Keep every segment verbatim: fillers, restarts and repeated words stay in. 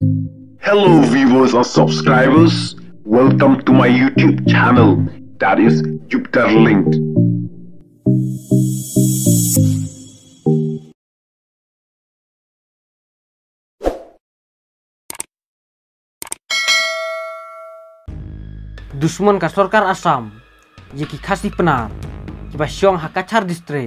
Hello viewers or subscribers, welcome to my YouTube channel, that is Jupiter Linked. Dushman ka Sorkar Assam, Yeki Khasi Penar, Kiba Syong Hakachar District.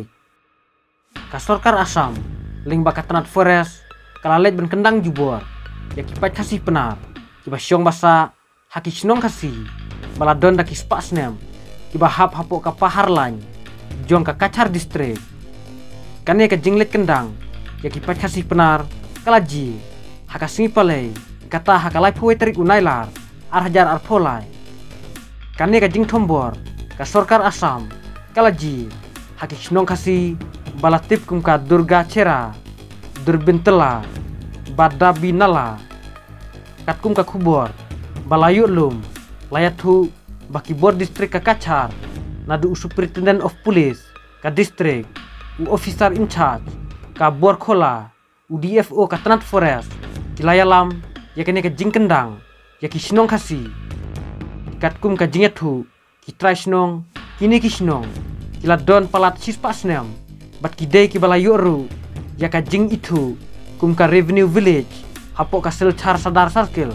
Ka Sorkar Assam, Ling Bakatanat Forest, Kalalet Ben Kendang Jubor, Yeki Pat Khasi Penar, Kiba Syong Basa, Haki Snong Khasi, Baladon Daki Spaksnem, Kiba Hap Hapok ka Pahar Lain, Jong ka Kachar District. Kane ka Jinglet Kendang, Yeki Pat Khasi Penar, Kalaji, Hakasmi Palei, Kata Hakalai Poetrik Unailar, Arhajar Arpolai. Kane ka Jing Tombor, ka Sorkar Assam, Kalaji, Haki Snong Khasi, Balatip kum ka Durga Cera, Durbintela, Badabi Nala, Katkum ka Kubor, Balayut Lum, Layathu, Bakibor District ka Kachar, Nadu Superintendent of Police, ka District, U Officer in Charge, ka Bor Khola, U D F O ka Tanat Forest, Kilayalam, Yakane ka Jing Kendang, Yaki Snong Khasi, Katkum ka Jingethu, Kitrai Snong, Kini Kisnong, Kiladon Palat Sispasnem, Bat Kidei ki Balayuru, Yaka Jing itu, Kum ka Revenue Village, Hapok ka Selchar Sadar Circle.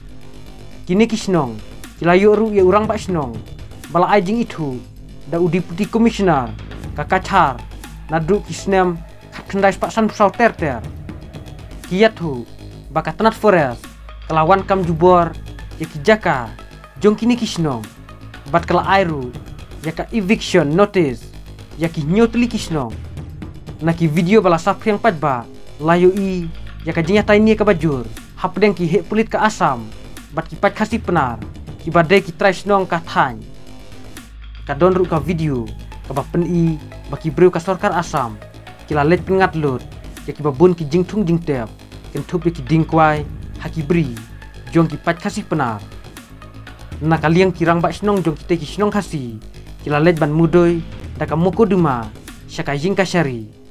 Kini Kisnong, Kilayuru ya urang Pak Snong, Bala Jing itu, da U Deputy Commissioner, ka Kachar, Nadu Kisnem, Kendai Spaksan Pusau Terter. Kiyathu, Baka Tanat Forest, Kelawan Kam Jubor, Yaki Jaka, Jong Kini Kisnong, Bat Kala Airu, Yaka Eviction Notice, Yaki Nyotli Kisnong. Naki video bala sapri yang padba, layo i, Yaka Jinyata ini ka Bajur, Hapdeng ki hek pulit ka Assam, Bat ki Pat Khasi Penar, Ki badai ki Trai Snong ka Thany. Ka donru ka video, Ka bapen i, Baki breu ka Sorkar Assam, Ki lalet pengat lut, Yaki babun ki Jingtung Jingtep, Kentup yaki Dingkwai, Haki bri, Jong ki Pat Khasi Penar. Na kaliang kirang Bak Snong jong kita ki Snong Khasi, Ki lalet ban mudoi, Daka Moko Duma, Syaka Jing Kashari.